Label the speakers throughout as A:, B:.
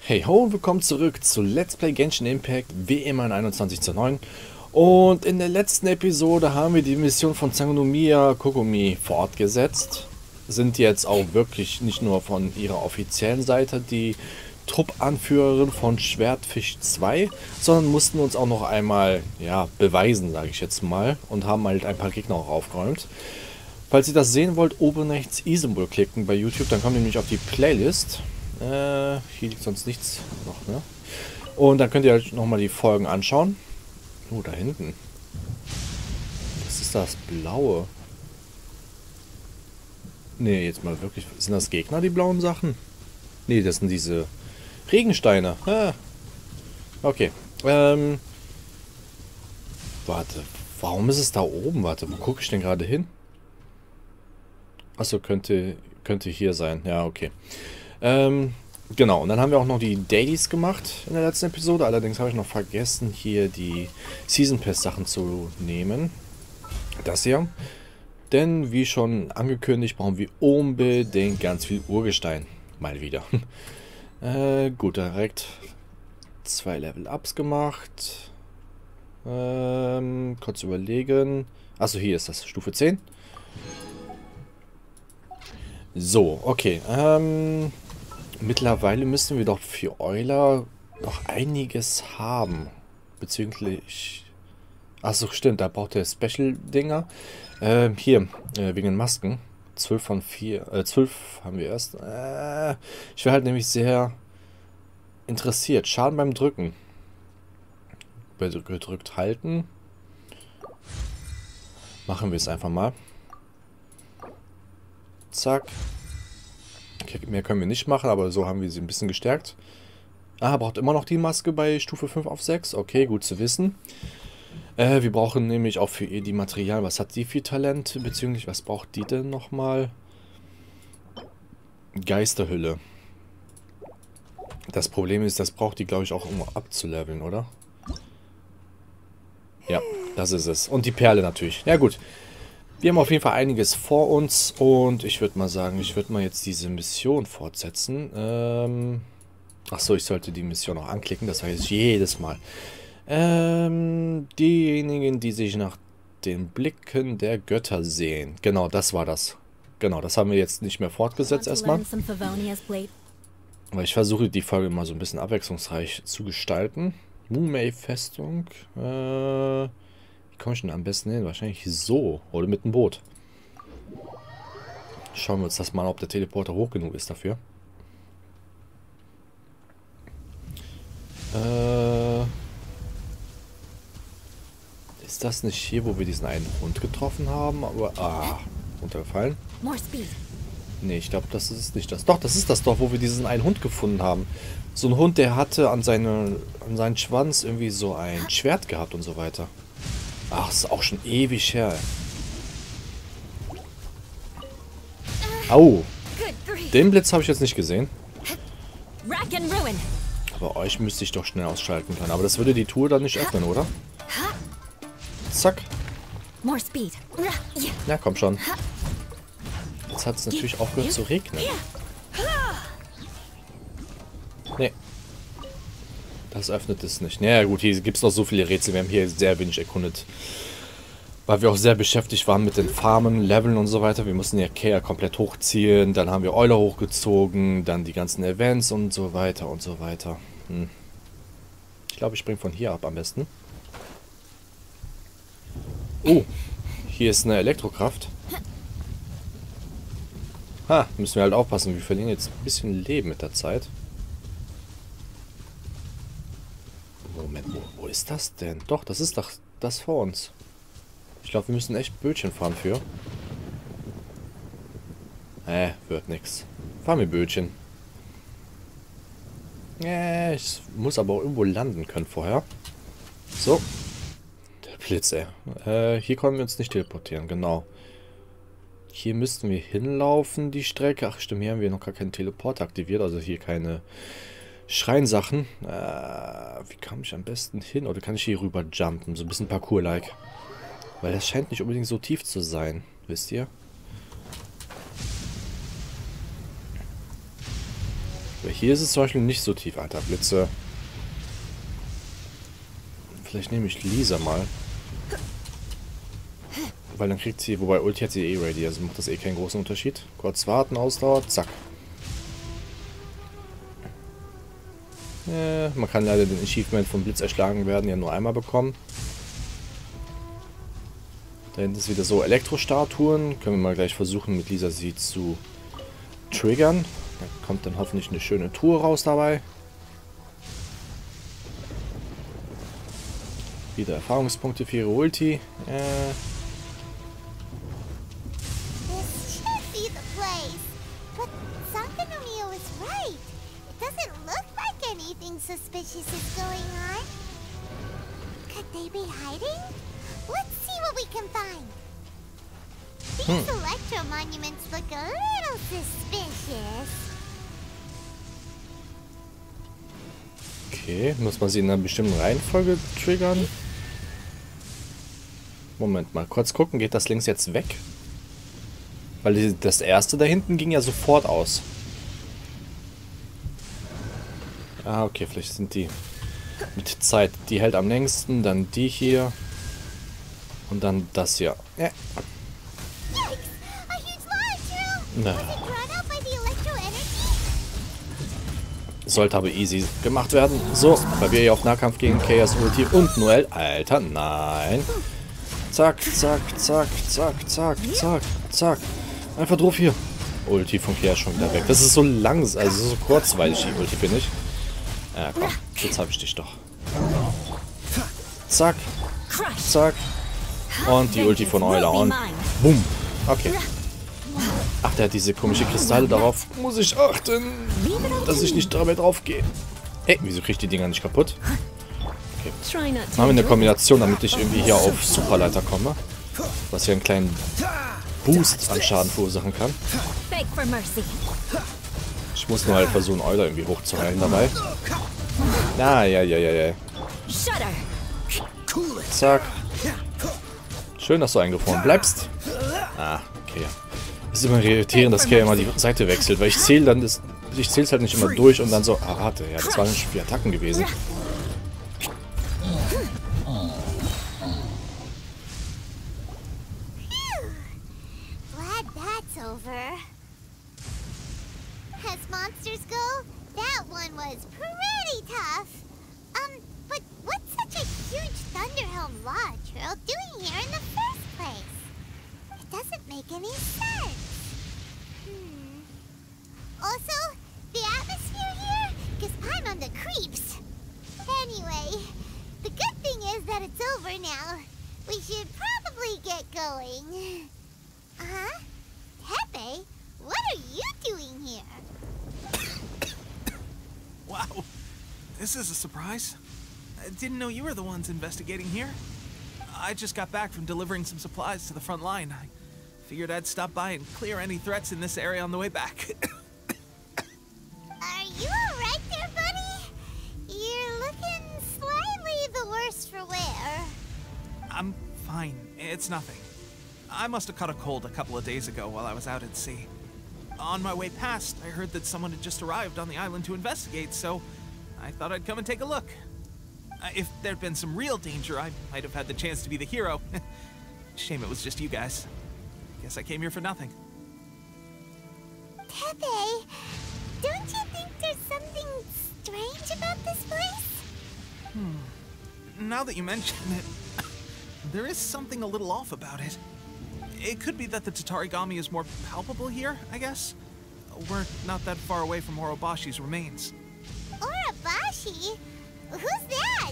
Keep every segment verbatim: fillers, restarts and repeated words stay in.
A: Hey ho, willkommen zurück zu Let's Play Genshin Impact, wie immer in einundzwanzig zu neun. Und in der letzten Episode haben wir die Mission von Sangonomiya Kokomi fortgesetzt. Sind jetzt auch wirklich nicht nur von ihrer offiziellen Seite die Truppanführerin von Schwertfisch zwei, sondern mussten uns auch noch einmal, ja, beweisen, sage ich jetzt mal. Und haben halt ein paar Gegner auch aufgeräumt. Falls ihr das sehen wollt, oben rechts i-Symbol klicken bei YouTube, dann kommt ihr nämlich auf die Playlist. Äh, hier liegt sonst nichts noch, ne? Und dann könnt ihr euch nochmal die Folgen anschauen. Oh, da hinten. Was ist das? Blaue. Ne, jetzt mal wirklich. Sind das Gegner, die blauen Sachen? Ne, das sind diese Regensteine. Ah. Okay. Ähm. Warte. Warum ist es da oben? Warte, wo gucke ich denn gerade hin? Achso, könnte, könnte hier sein. Ja, okay. Ähm, genau, und dann haben wir auch noch die Dailies gemacht in der letzten Episode. Allerdings habe ich noch vergessen, hier die Season Pass Sachen zu nehmen. Das hier. Denn, wie schon angekündigt, brauchen wir unbedingt ganz viel Urgestein. Mal wieder. äh, gut, direkt zwei Level-Ups gemacht. Ähm, kurz überlegen. Achso, hier ist das, Stufe zehn. So, okay. Ähm... Mittlerweile müssen wir doch für Euler noch einiges haben. Bezüglich... Achso, stimmt, da braucht er Special-Dinger. Ähm, hier, äh, wegen den Masken. zwölf von vier, äh, zwölf haben wir erst. Äh, ich wäre halt nämlich sehr interessiert. Schaden beim Drücken. Gedrückt halten. Machen wir es einfach mal. Zack. Okay, mehr können wir nicht machen, aber so haben wir sie ein bisschen gestärkt. Ah, braucht immer noch die Maske bei Stufe fünf auf sechs. Okay, gut zu wissen. Äh, wir brauchen nämlich auch für ihr die Material. Was hat die für Talent? Beziehungsweise, was braucht die denn nochmal? Geisterhülle. Das Problem ist, das braucht die, glaube ich, auch um abzuleveln, oder? Ja, das ist es. Und die Perle natürlich. Ja, gut. Wir haben auf jeden Fall einiges vor uns und ich würde mal sagen, ich würde mal jetzt diese Mission fortsetzen. Ähm, Achso, ich sollte die Mission auch anklicken, das heißt jedes Mal. Ähm, diejenigen, die sich nach den Blicken der Götter sehen. Genau, das war das. Genau, das haben wir jetzt nicht mehr fortgesetzt erstmal. Aber ich versuche die Folge mal so ein bisschen abwechslungsreich zu gestalten. Mumei-Festung. Äh... Wie komme ich denn am besten hin? Wahrscheinlich so. Oder mit dem Boot. Schauen wir uns das mal an, ob der Teleporter hoch genug ist dafür. Äh, ist das nicht hier, wo wir diesen einen Hund getroffen haben? Aber, ah, runtergefallen. Nee, ich glaube, das ist nicht das. Doch, das ist das doch, wo wir diesen einen Hund gefunden haben. So ein Hund, der hatte an, seine, an seinen Schwanz irgendwie so ein Schwert gehabt und so weiter. Ach, ist auch schon ewig her. Au. Den Blitz habe ich jetzt nicht gesehen. Aber euch müsste ich doch schnell ausschalten können. Aber das würde die Tour dann nicht öffnen, oder? Zack. Ja, komm schon. Jetzt hat es natürlich aufgehört zu regnen. Nee. Das öffnet es nicht. Naja gut, hier gibt es noch so viele Rätsel. Wir haben hier sehr wenig erkundet. Weil wir auch sehr beschäftigt waren mit den Farmen, Leveln und so weiter. Wir mussten ja Kea komplett hochziehen. Dann haben wir Euler hochgezogen. Dann die ganzen Events und so weiter und so weiter. Hm. Ich glaube, ich springe von hier ab am besten. Oh, hier ist eine Elektrokraft. Ha, müssen wir halt aufpassen. Wir verlieren jetzt ein bisschen Leben mit der Zeit. Moment, wo, wo ist das denn? Doch, das ist doch das vor uns. Ich glaube, wir müssen echt Bötchen fahren für. Äh, wird nix. Fahren wir Bötchen. Äh, ich muss aber auch irgendwo landen können vorher. So. Der Blitz, ey. Äh, hier können wir uns nicht teleportieren, genau. Hier müssten wir hinlaufen, die Strecke. Ach stimmt, hier haben wir noch gar keinen Teleport aktiviert. Also hier keine Schreinsachen. Äh, wie kam ich am besten hin? Oder kann ich hier rüber jumpen? So ein bisschen Parkour-like. Weil das scheint nicht unbedingt so tief zu sein. Wisst ihr? Aber hier ist es zum Beispiel nicht so tief, Alter. Blitze. Vielleicht nehme ich Lisa mal. Weil dann kriegt sie, wobei Ulti hat sie eh ready, also macht das eh keinen großen Unterschied. Kurz warten, Ausdauer, zack. Äh, man kann leider den Achievement vom Blitz erschlagen werden ja nur einmal bekommen. Da hinten ist wieder so Elektrostatuen. Können wir mal gleich versuchen, mit Lisa sie zu triggern. Da kommt dann hoffentlich eine schöne Truhe raus dabei. Wieder Erfahrungspunkte für ihre Ulti. Äh.
B: Suspicious is going on. Could they be hiding? Let's see what we can find. These hm. electro monuments look a little suspicious.
A: Okay, muss man sie in einer bestimmten Reihenfolge triggern? Moment mal, kurz gucken, geht das links jetzt weg? Weil die, das erste da hinten ging ja sofort aus. Ah, okay, vielleicht sind die mit Zeit. Die hält am längsten, dann die hier und dann das hier. Ja. Na. Sollte aber easy gemacht werden. So, weil wir ja auf Nahkampf gegen Chaos Ulti und Noel. Alter, nein. Zack, zack, zack, zack, zack, zack, zack. Einfach drauf hier. Ulti von Chaos schon wieder weg. Das ist so langsam, also so kurzweilig die Ulti, finde ich. Ja, komm. Jetzt habe ich dich doch. Zack. Zack. Und die Ulti von Euler on. Boom. Okay. Ach, der hat diese komische Kristalle. Darauf muss ich achten, dass ich nicht dabei drauf gehe. Hey, wieso kriege ich die Dinger nicht kaputt? Okay. Machen wir eine Kombination, damit ich irgendwie hier auf Superleiter komme. Was hier einen kleinen Boost an Schaden verursachen kann. Ich muss nur halt versuchen, Euler irgendwie hochzureihen dabei. Ah, ja, ja, ja, ja. Zack. Schön, dass du eingefroren bleibst. Ah, okay. Es ist immer irritierend, dass Kay immer die Seite wechselt, weil ich zähle dann das. Ich zähle es halt nicht immer durch und dann so. Ah, warte, ja, das waren schon vier Attacken gewesen.
B: As monsters go, that one was pretty tough. Um, but what's such a huge Thunderhelm Lodge Trill doing here in the first place? It doesn't make any sense. Hmm. Also, the atmosphere here gives I'm on the creeps. Anyway, the good thing is that it's over now. We should probably get going. Huh? Pepe? What are you doing here?
C: Wow, this is a surprise. I didn't know you were the ones investigating here. I just got back from delivering some supplies to the front line. I figured I'd stop by and clear any threats in this area on the way back.
B: Are you alright there, buddy? You're looking slightly the worse for wear.
C: I'm fine. It's nothing. I must have caught a cold a couple of days ago while I was out at sea. On my way past, I heard that someone had just arrived on the island to investigate, so I thought I'd come and take a look. Uh, if there'd been some real danger, I might have had the chance to be the hero. Shame it was just you guys. Guess I came here for nothing.
B: Pepe, don't you think there's something strange about this place?
C: Hmm. Now that you mention it, there is something a little off about it. It could be that the Tatarigami is more palpable here, I guess. We're not that far away from Orobashi's remains.
B: Orobashi? Who's that?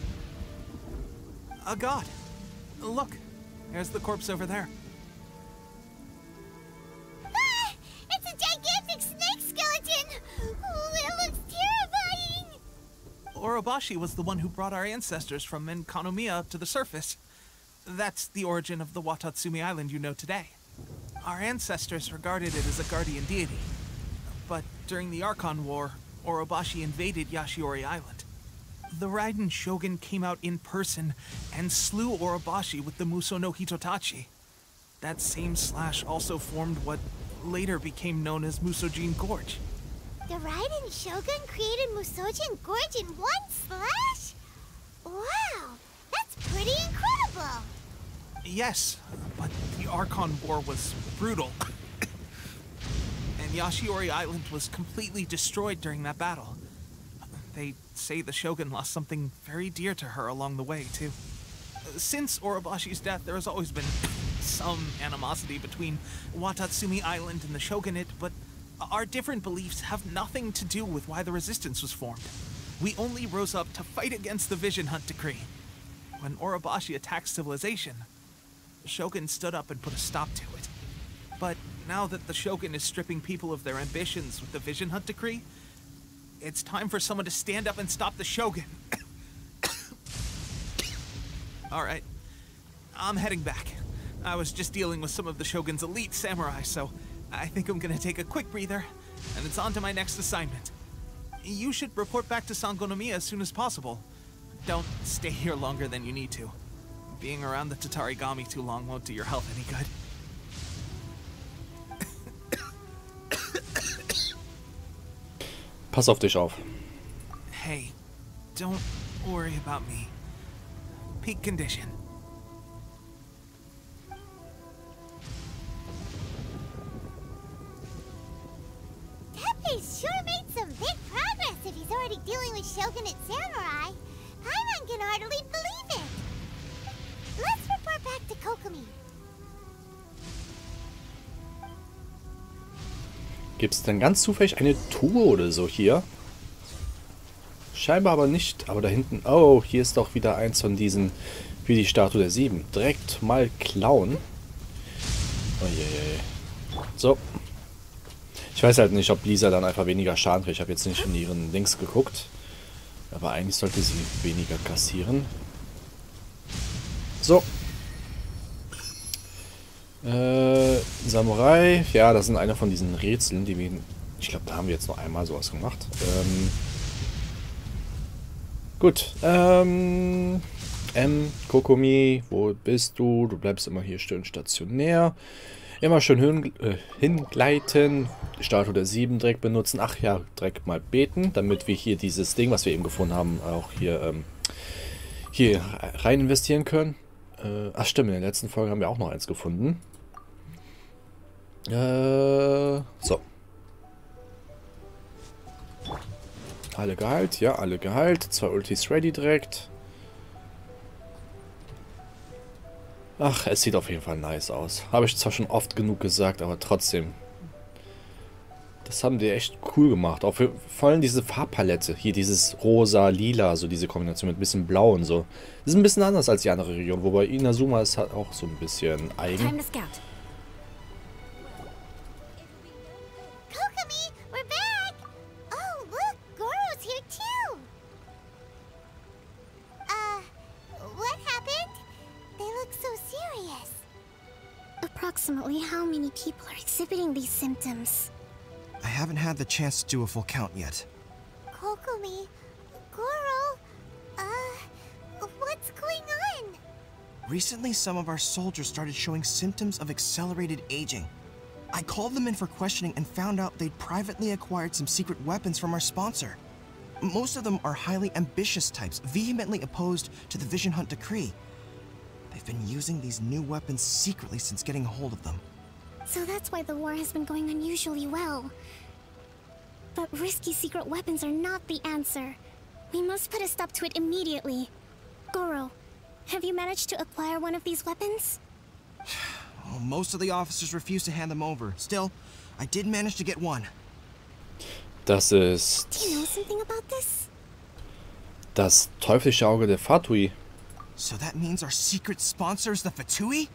C: A god. Look, there's the corpse over there.
B: Ah! It's a gigantic snake skeleton! Oh, it looks terrifying!
C: Orobashi was the one who brought our ancestors from Enkanomiya to the surface. That's the origin of the Watatsumi Island you know today. Our ancestors regarded it as a guardian deity. But during the Archon War, Orobashi invaded Yashiori Island. The Raiden Shogun came out in person and slew Orobashi with the Muso no Hitotachi. That same slash also formed what later became known as Musojin Gorge.
B: The Raiden Shogun created Musojin Gorge in one slash? Wow, that's pretty incredible!
C: Yes, but the Archon War was brutal. And Yashiori Island was completely destroyed during that battle. They say the Shogun lost something very dear to her along the way, too. Since Orobashi's death, there has always been some animosity between Watatsumi Island and the Shogunate, but our different beliefs have nothing to do with why the resistance was formed. We only rose up to fight against the Vision Hunt Decree. When Orobashi attacked civilization, the Shogun stood up and put a stop to it. But now that the Shogun is stripping people of their ambitions with the Vision Hunt Decree, it's time for someone to stand up and stop the Shogun. Alright, I'm heading back. I was just dealing with some of the Shogun's elite samurai, so I think I'm gonna take a quick breather, and it's on to my next assignment. You should report back to Sangonomiya as soon as possible. Don't stay here longer than you need to. Being around the Tatarigami too long won't do your health any good.
A: Pass auf dich auf.
C: Hey, don't worry about me. Peak condition.
B: Teppei sure made some big progress if he's already dealing with Shogunate samurai. Paimon can hardly believe it. Let's report back to Kokomi.
A: Gibt es denn ganz zufällig eine Truhe oder so hier? Scheinbar aber nicht. Aber da hinten... Oh, hier ist doch wieder eins von diesen... Wie die Statue der Sieben. Direkt mal klauen. Oh je, je. So. Ich weiß halt nicht, ob Lisa dann einfach weniger Schaden kriegt. Ich habe jetzt nicht in ihren Links geguckt. Aber eigentlich sollte sie weniger kassieren. So. Äh, Samurai. Ja, das sind einer von diesen Rätseln, die wir... Ich glaube, da haben wir jetzt noch einmal sowas gemacht. Ähm, gut. Ähm... M, Kokomi, wo bist du? Du bleibst immer hier schön stationär. Immer schön hin, äh, hingleiten. Die Statue der Sieben direkt benutzen. Ach ja, direkt mal beten, damit wir hier dieses Ding, was wir eben gefunden haben, auch hier, ähm, hier rein investieren können. Äh, ach stimmt, in der letzten Folge haben wir auch noch eins gefunden. Äh, so. Alle geheilt, ja, alle geheilt. Zwei Ultis ready direkt. Ach, es sieht auf jeden Fall nice aus. Habe ich zwar schon oft genug gesagt, aber trotzdem. Das haben die echt cool gemacht. Auch für, vor allem diese Farbpalette. Hier dieses rosa, lila, so diese Kombination mit ein bisschen blau und so. Das ist ein bisschen anders als die andere Region. Wobei Inazuma ist halt auch so ein bisschen eigen.
B: Time to scout. Kokomi, we're back! Oh, look, Goro's here too! Uh, what happened? They look so serious. Approximately how many people are exhibiting these symptoms?
D: I haven't had the chance to do a full count yet.
B: Kokomi, Goro, uh, what's going on?
D: Recently, some of our soldiers started showing symptoms of accelerated aging. I called them in for questioning and found out they'd privately acquired some secret weapons from our sponsor. Most of them are highly ambitious types, vehemently opposed to the Vision Hunt Decree. They've been using these new weapons secretly since getting a hold of them.
B: So that's why the war has been going unusually well. But risky secret weapons are not the answer. We must put a stop to it immediately. Goro, have you managed to acquire one of these weapons?
D: Well, most of the officers refused to hand them over. Still, I did manage to get one.
A: Das ist...
B: Do you know something about this?
A: Das teuflische Auge der Fatui.
D: So that means our secret sponsor is the Fatui?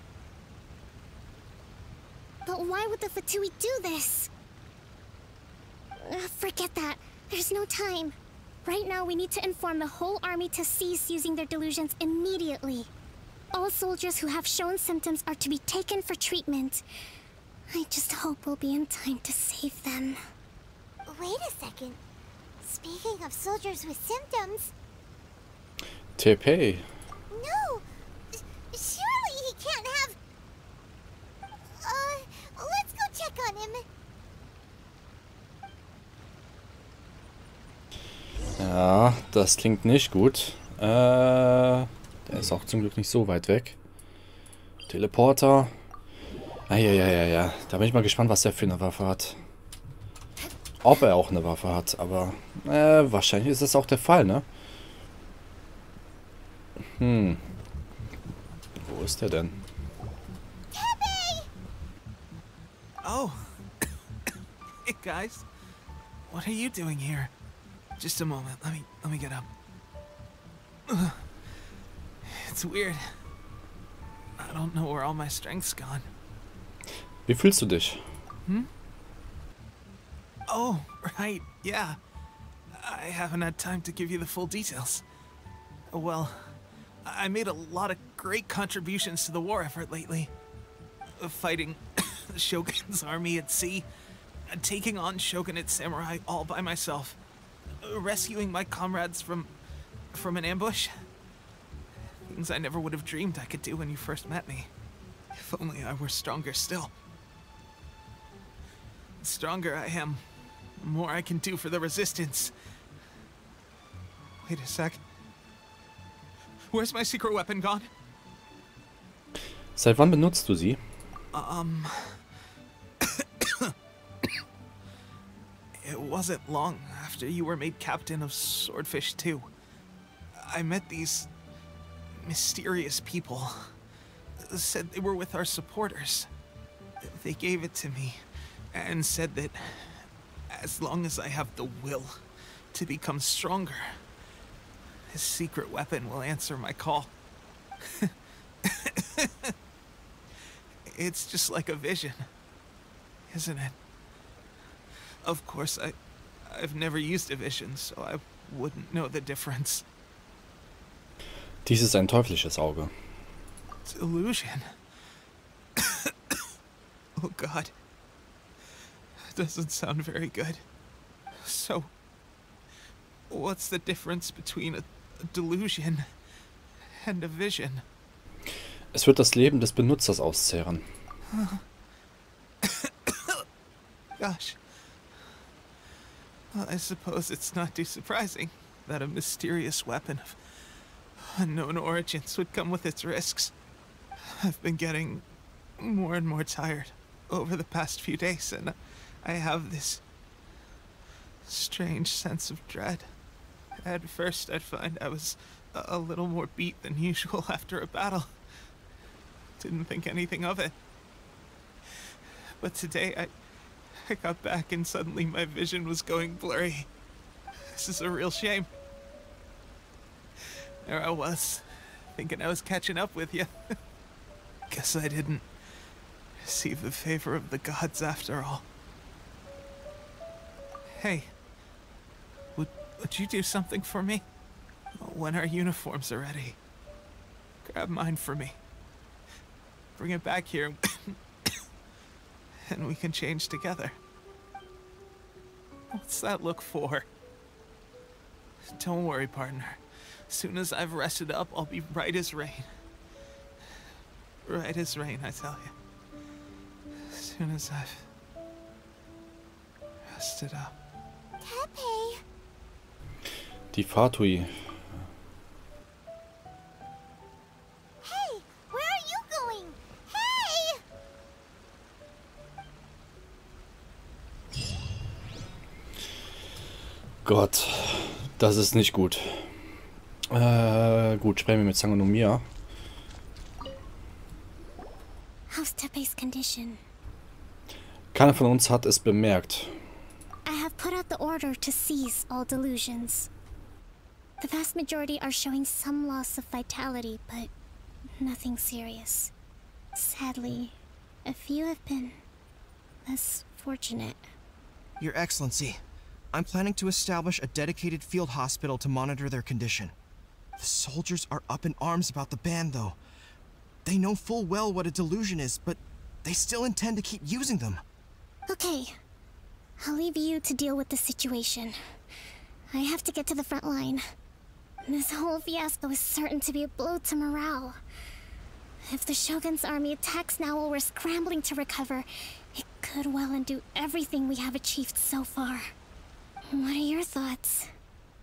B: But why would the Fatui do this? Uh, forget that. There's no time. Right now, we need to inform the whole army to cease using their delusions immediately. All soldiers who have shown symptoms are to be taken for treatment. I just hope we'll be in time to save them. Wait a second. Speaking of soldiers with symptoms...
A: Teppei.
B: No! Surely he can't have... Uh, let's go check on him.
A: Ja, das klingt nicht gut. Äh, der ist auch zum Glück nicht so weit weg. Teleporter. Ah, ja, ja, ja, ja. Da bin ich mal gespannt, was der für eine Waffe hat. Ob er auch eine Waffe hat, aber äh, wahrscheinlich ist das auch der Fall, ne? Hm. Wo ist der denn?
C: Oh. Hey, guys. What are you doing here? Just a moment. Let me let me get up. Ugh. It's weird. I don't know where all my strength's gone.
A: Wie fühlst du dich?
C: Hmm? Oh, right. Yeah. I haven't had time to give you the full details. Well, I made a lot of great contributions to the war effort lately. Fighting the Shogun's army at sea, taking on Shogunate samurai all by myself, rescuing my comrades from from an ambush. Things I never would have dreamed I could do when you first met me. If only I were stronger still. The stronger I am, the more I can do for the resistance. Wait a sec. Where's my secret weapon gone?
A: Seit wann benutzt du sie?
C: Um... It wasn't long after you were made captain of Swordfish two. I met these mysterious people. Said they were with our supporters. They gave it to me and said that as long as I have the will to become stronger, his secret weapon will answer my call. It's just like a vision, isn't it? Of course, I, I've never used a vision, so I wouldn't know the difference.
A: Dies ist ein teuflisches Auge.
C: Delusion. Oh God. Doesn't sound very good. So, what's the difference between a, a delusion and a vision?
A: Es wird das Leben des Benutzers auszehren.
C: Gosh. Well, I suppose it's not too surprising that a mysterious weapon of unknown origins would come with its risks. I've been getting more and more tired over the past few days, and I have this strange sense of dread. At first, I'd find I was a little more beat than usual after a battle. Didn't think anything of it. But today, I, I got back and suddenly my vision was going blurry. This is a real shame. There I was, thinking I was catching up with you. Guess I didn't receive the favor of the gods after all. Hey, would, would you do something for me? When our uniforms are ready, grab mine for me. Bring it back here, and we can change together. What's that look for? Don't worry, partner. As soon as I've rested up, I'll be right as rain. Right as rain, I tell you. As soon as I've rested up.
B: Teppei.
A: Die Fatui.
B: Hey, where are you going? Hey!
A: Gott, das ist nicht gut. Äh, gut, sprechen wir mit Sangonomiya.
E: How's Teppei's condition?
A: Keiner von uns hat es bemerkt.
E: I have put out the order to cease all delusions. The vast majority are showing some loss of vitality, but nothing serious. Sadly, a few have been less fortunate.
D: Your Excellency, I'm planning to establish a dedicated field hospital to monitor their condition. The soldiers are up in arms about the ban, though. They know full well what a delusion is, but they still intend to keep using them.
E: Okay, I'll leave you to deal with the situation. I have to get to the front line. This whole fiasco is certain to be a blow to morale. If the Shogun's army attacks now while we're scrambling to recover, it could well undo everything we have achieved so far. What are your thoughts?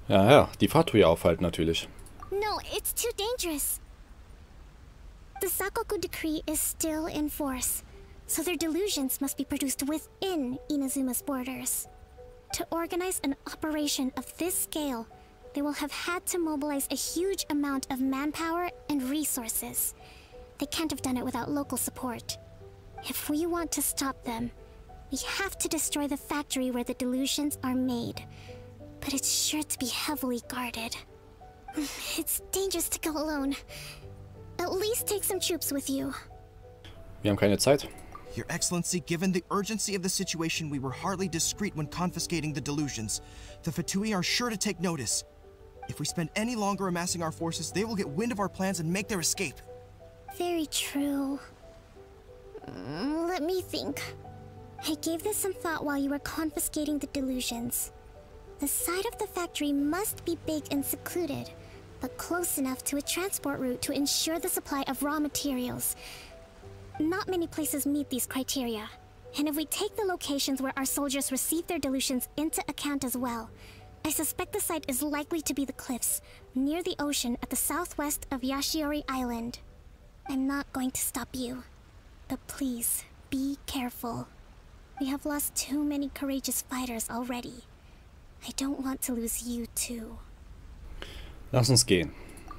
A: Ja, ja, die Fatui aufhalten natürlich.
E: No, it's too dangerous. The Sakoku decree is still in force, so their delusions must be produced within Inazuma's borders. To organize an operation of this scale, they will have had to mobilize a huge amount of manpower and resources. They can't have done it without local support. If we want to stop them, we have to destroy the factory where the delusions are made. But it's sure to be heavily guarded. It's dangerous to go alone. At least take some troops with you.
A: Wir haben keine Zeit.
D: Your Excellency, given the urgency of the situation, we were hardly discreet when confiscating the delusions. The Fatui are sure to take notice. If we spend any longer amassing our forces, they will get wind of our plans and make their escape.
E: Very true. Mm, let me think. I gave this some thought while you were confiscating the delusions. The side of the factory must be big and secluded, but close enough to a transport route to ensure the supply of raw materials. Not many places meet these criteria. And if we take the locations where our soldiers receive their delusions into account as well, I suspect the site is likely to be the cliffs, near the ocean at the southwest of Yashiori Island. I'm not going to stop you, but please, be careful. We have lost too many courageous fighters already. I don't want to lose you too.
A: Lass uns gehen.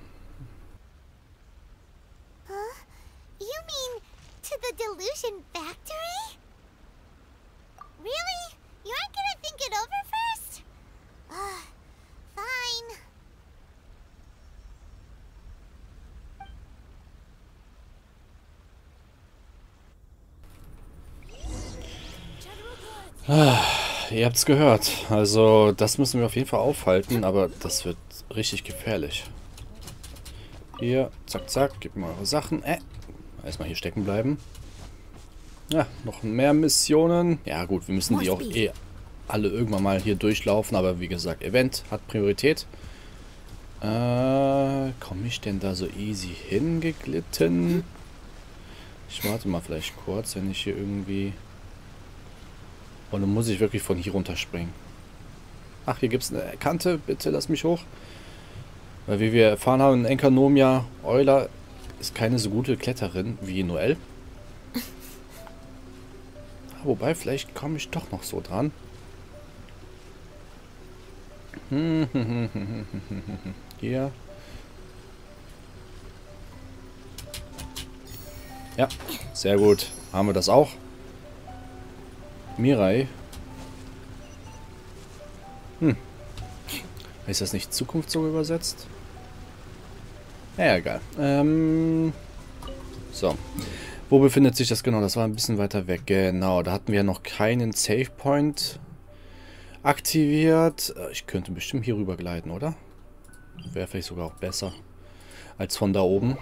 B: Huh? You mean to the delusion factory? Really? You aren't gonna think it over first? Ugh, fine.
A: Ah, ihr habt's gehört. Also, das müssen wir auf jeden Fall aufhalten, aber das wird richtig gefährlich. Hier, zack, zack, gebt mir eure Sachen. Äh, erstmal hier stecken bleiben. Ja, noch mehr Missionen. Ja gut, wir müssen die auch eh alle irgendwann mal hier durchlaufen, aber wie gesagt, Event hat Priorität. Äh, komme ich denn da so easy hingeglitten? Ich warte mal vielleicht kurz, wenn ich hier irgendwie... Und dann muss ich wirklich von hier runterspringen. Ach, hier gibt es eine Kante. Bitte lass mich hoch. Weil wie wir erfahren haben, in Enkanomia, Euler ist keine so gute Kletterin wie Noelle. Wobei, vielleicht komme ich doch noch so dran. Hier. Ja, sehr gut. Haben wir das auch. Mirai. Hm. Ist das nicht Zukunft so übersetzt? Ja, egal. Ähm, so. Wo befindet sich das genau? Das war ein bisschen weiter weg. Genau, da hatten wir noch keinen Save Point aktiviert. Ich könnte bestimmt hier rüber gleiten, oder? Wäre vielleicht sogar auch besser als von da oben.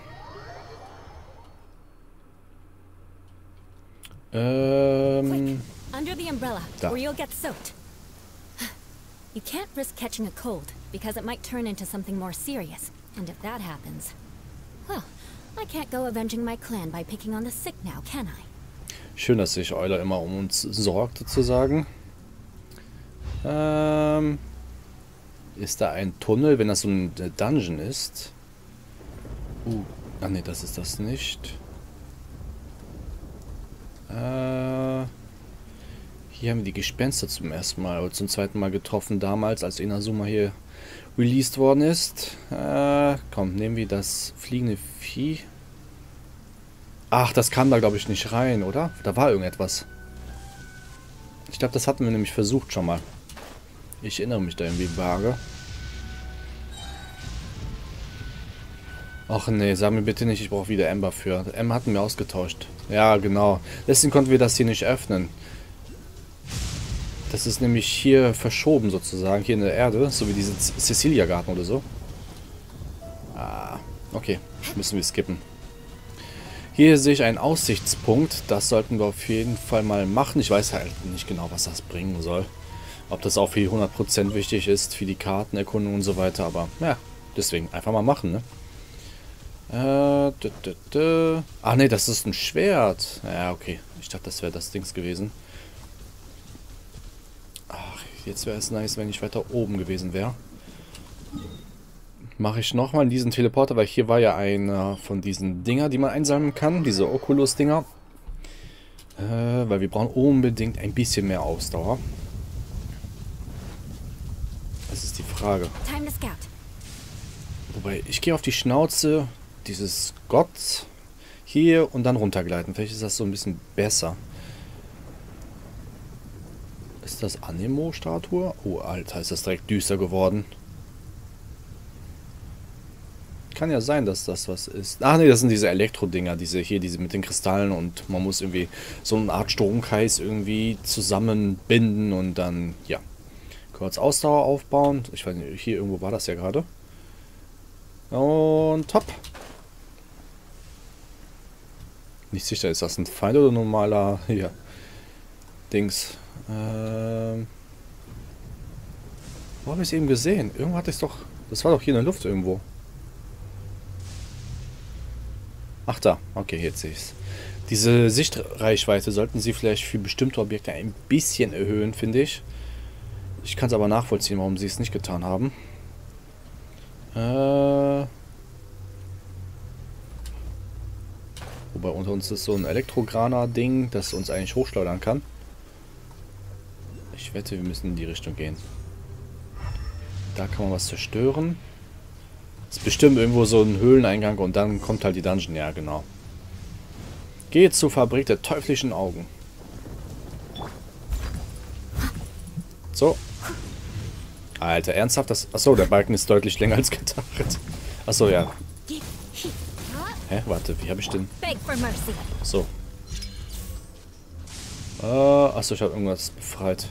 A: Ähm...
F: Under the umbrella,
A: Da.
F: or you'll get soaked. You can't risk catching a cold, because it might turn into something more serious. And if that happens, well, I can't go avenging my clan by picking on the sick now, can I?
A: Schön, dass sich Euler immer um uns sorgt, sozusagen. Ähm... Ist da ein Tunnel, wenn das so ein Dungeon ist? Uh, ah ne, das ist das nicht. Äh... Hier haben wir die Gespenster zum ersten Mal oder zum zweiten Mal getroffen, damals, als Inazuma hier released worden ist. Äh, komm, nehmen wir das fliegende Vieh. Ach, das kam da, glaube ich, nicht rein, oder? Da war irgendetwas. Ich glaube, das hatten wir nämlich versucht schon mal. Ich erinnere mich da irgendwie vage. Ach nee, sag mir bitte nicht, ich brauche wieder Ember für. Ember hatten wir ausgetauscht. Ja, genau. Deswegen konnten wir das hier nicht öffnen. Das ist nämlich hier verschoben sozusagen, hier in der Erde, so wie diese Cecilia-Garten oder so. Ah, okay, müssen wir skippen. Hier sehe ich einen Aussichtspunkt, das sollten wir auf jeden Fall mal machen. Ich weiß halt nicht genau, was das bringen soll. Ob das auch für hundert Prozent wichtig ist, für die Kartenerkundung und so weiter, aber ja, deswegen einfach mal machen, ne? Äh, dü, dü, dü. Ach nee, das ist ein Schwert. Ja, okay, ich dachte, das wäre das Dings gewesen. Ach, jetzt wäre es nice, wenn ich weiter oben gewesen wäre. mache ich nochmal diesen Teleporter, weil hier war ja einer von diesen Dinger, die man einsammeln kann. Diese Oculus-Dinger. Äh, weil wir brauchen unbedingt ein bisschen mehr Ausdauer. Das ist die Frage.
F: Time to scout.
A: Wobei, ich gehe auf die Schnauze dieses Gott hier und dann runtergleiten. Vielleicht ist das so ein bisschen besser. Ist das Anemo-Statue? Oh, Alter, ist das direkt düster geworden. Kann ja sein, dass das was ist. Ach nee, das sind diese Elektro-Dinger, diese hier, diese mit den Kristallen und man muss irgendwie so eine Art Stromkreis irgendwie zusammenbinden und dann, ja, kurz Ausdauer aufbauen. Ich weiß nicht, hier irgendwo war das ja gerade. Und top. Nicht sicher, ist das ein Feind oder ein normaler, hier, Dings. Ähm, wo habe ich es eben gesehen? Irgendwo hatte ich es doch, das war doch hier in der Luft irgendwo. Ach da, okay, jetzt sehe ich es. Diese Sichtreichweite sollten sie vielleicht für bestimmte Objekte ein bisschen erhöhen, finde ich. Ich kann es aber nachvollziehen, warum sie es nicht getan haben. Äh... Wobei unter uns ist so ein Elektrograna-Ding, das uns eigentlich hochschleudern kann. Ich wette, wir müssen in die Richtung gehen. Da kann man was zerstören. Ist bestimmt irgendwo so ein Höhleneingang und dann kommt halt die Dungeon. Ja, genau. Geht zur Fabrik der teuflischen Augen. So. Alter, ernsthaft? Das. Achso, der Balken ist deutlich länger als gedacht. Achso, ja. Hä? Warte, wie habe ich denn? So. Äh, achso, ich habe irgendwas befreit.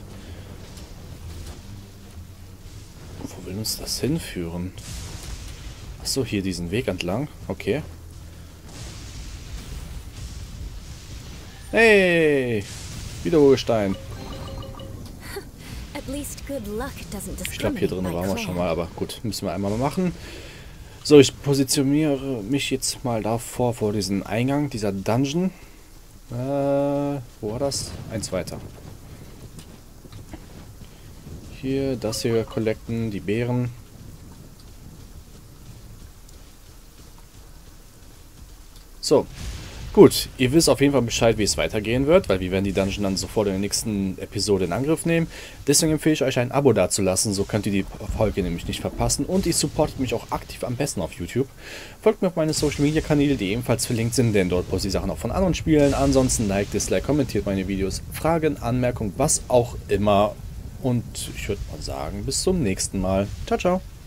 A: Wo will uns das hinführen? Achso, hier diesen Weg entlang. Okay. Hey! Wiederholstein. Ich glaube, hier drin waren wir schon mal, aber gut, müssen wir einmal machen. So, ich positioniere mich jetzt mal davor, vor diesem Eingang, dieser Dungeon. Äh, wo war das? Eins weiter. Hier, das hier collecten, die Beeren. So, gut, ihr wisst auf jeden Fall Bescheid, wie es weitergehen wird, weil wir werden die Dungeon dann sofort in der nächsten Episode in Angriff nehmen. Deswegen empfehle ich euch, ein Abo dazulassen, so könnt ihr die Folge nämlich nicht verpassen. Und ihr supportet mich auch aktiv am besten auf YouTube. Folgt mir auf meine Social Media Kanäle, die ebenfalls verlinkt sind, denn dort poste ich Sachen auch von anderen Spielen. Ansonsten like, dislike, kommentiert meine Videos, Fragen, Anmerkungen, was auch immer. Und ich würde mal sagen, bis zum nächsten Mal. Ciao, ciao.